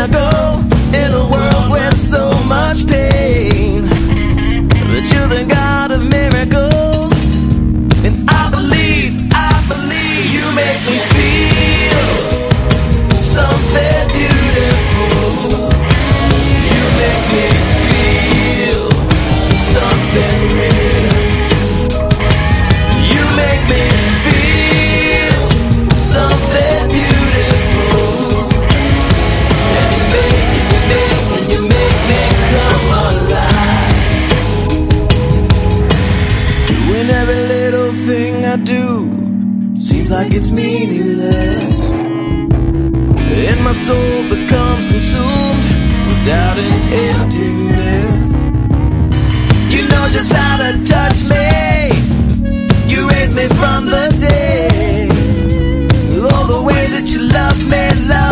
I go in a world with so much pain. But you're the God of miracles, and I believe you make me feel something beautiful. You make me feel something real. You make me feel something beautiful. And you make me come alive. Doing every little thing I do seems like it's meaningless, and my soul becomes consumed without an emptiness. You know just how to touch me. You raised me from the dead. Oh, the way that you love me,